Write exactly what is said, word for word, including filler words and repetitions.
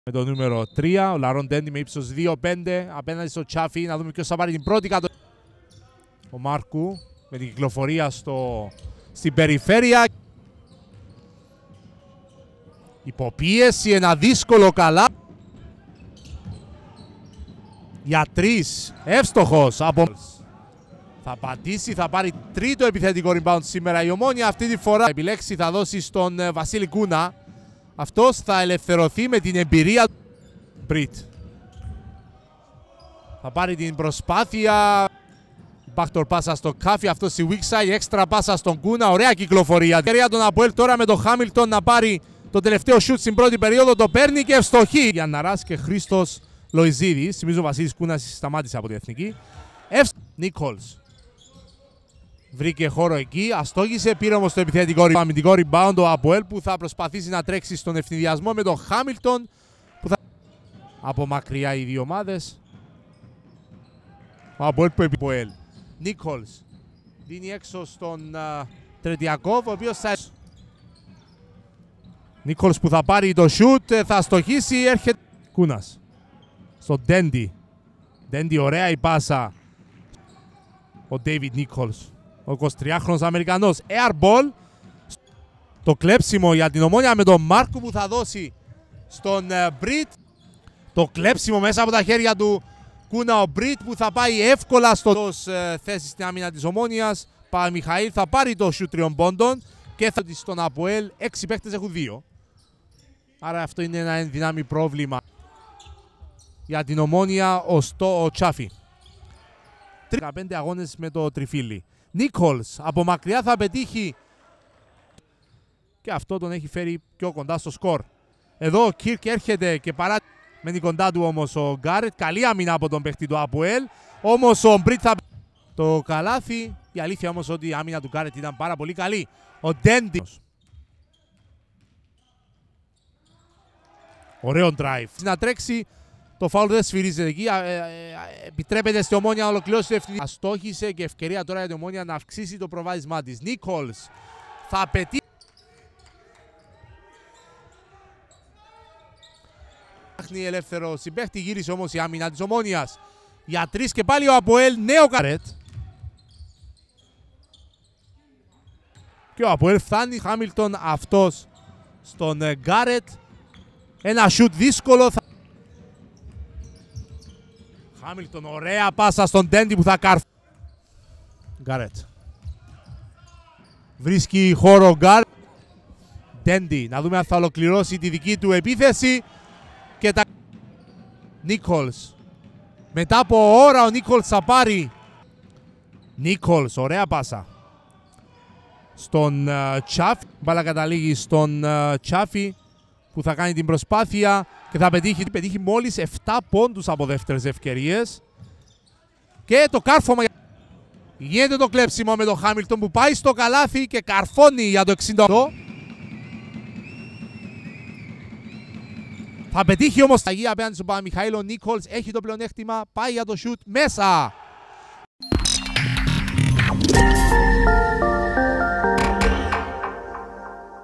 Με το νούμερο τρία, ο Λαρόν Ντέντι με ύψος δύο πέντε απέναντι στο Τσάφι. Να δούμε ποιος θα πάρει την πρώτη κατοχή. Ο Μάρκου με την κυκλοφορία στο... στην περιφέρεια. Υποπίεση, ένα δύσκολο καλά. Για τρεις, εύστοχος από... Θα πατήσει, θα πάρει τρίτο επιθετικό rebound σήμερα η Ομόνοια. Αυτή τη φορά θα επιλέξει, θα δώσει στον Βασίλη Κούνα. Αυτός θα ελευθερωθεί με την εμπειρία του Μπριτ. Θα πάρει την προσπάθεια. Backdoor πάσα στο Κάφι, αυτό στη weak side, έξτρα πάσα στον Κούνα, ωραία κυκλοφορία. Ευκαιρία τον Αποέλ τώρα με τον Χάμιλτον να πάρει το τελευταίο shoot στην πρώτη περίοδο, το παίρνει και ευστοχή. Για Ναράς και Χρήστος Λοϊζίδης, θυμίζω ο Βασίλης Κούνας σταμάτησε από την Εθνική. Νίκολς. Βρήκε χώρο εκεί, αστόγησε, πήρε όμως το επιθετικό αμυντικό rebound ο Αποέλ που θα προσπαθήσει να τρέξει στον ευνηδιασμό με τον Χάμιλτον. Που θα... Από μακριά οι δύο ομάδες. Ο Αποέλ που επιποέλ. Νίκολς δίνει έξω στον uh, Τρετιακόβ, ο οποίος θα... Νίκολς που θα πάρει το shoot, θα στοχίσει, έρχεται... Κούνας. Στον Ντέντι. Ντέντι, ωραία η πάσα. Ο Ντέιβιντ Νίκολς. Ο εικοσιτριάχρονος Αμερικανός. Airball. Το κλέψιμο για την Ομόνοια με τον Μάρκο που θα δώσει στον uh, Μπριτ. Το κλέψιμο μέσα από τα χέρια του Κούνα ο Μπριτ που θα πάει εύκολα στο uh, θέση στην άμυνα της Ομόνοιας. Μιχαήλ θα πάρει το shoot τριών πόντων και θα στον Αποέλ. Έξι παίκτες έχουν δύο. Άρα αυτό είναι ένα ενδυνάμει πρόβλημα για την Ομόνοια ως το Τσάφι. δεκαπέντε αγώνες με το τριφύλι. Νίκολς από μακριά θα πετύχει και αυτό τον έχει φέρει πιο κοντά στο σκορ. Εδώ ο Κίρκ έρχεται και παρά μένει κοντά του όμως ο Γκάρετ. Καλή άμυνα από τον παίχτη του Αποέλ. Όμως ο Μπριτ θα το καλάθι. Η αλήθεια όμως ότι η άμυνα του Γκάρετ ήταν πάρα πολύ καλή. Ο Ντέντι. Ωραίο drive. Να τρέξει. Το φάουλ δεν σφυρίζεται εκεί. Ε, ε, επιτρέπεται στη Ομόνοια να ολοκληρώσει το ευθύνη. Αστόχησε και ευκαιρία τώρα για την Ομόνοια να αυξήσει το προβάδισμά της. Νίκολς θα απαιτεί. Ψάχνει ελεύθερο συμπαίχτη. Γύρισε όμως η άμυνα της Ομόνοιας. Για τρεις και πάλι ο Αποέλ. Νέο Γκάρετ. Και ο Αποέλ φτάνει. Χάμιλτον αυτός στον Γκάρετ. Ένα σουτ δύσκολο. Χάμιλτον, ωραία πάσα στον Ντέντι που θα καρφώσει. Γκάρετ. Βρίσκει χώρο Γκάρετ. Ντέντι, να δούμε αν θα ολοκληρώσει τη δική του επίθεση. Και τα... Νίκολς. Μετά από ώρα ο Νίκολς θα πάρει. Νίκολς, ωραία πάσα. Στον uh, Τσάφι. Μπάλα καταλήγει στον uh, Τσάφι που θα κάνει την προσπάθεια και θα πετύχει, πετύχει μόλις επτά πόντους από δεύτερες ευκαιρίες. Και το κάρφωμα. Γίνεται το κλέψιμο με τον Χάμιλτον που πάει στο καλάθι και καρφώνει για το εξήντα οκτώ. Θα πετύχει όμως τα γη απέναντι στον Παπαμιχαήλ. Ο Νίκολς έχει το πλεονέκτημα, πάει για το σουτ μέσα.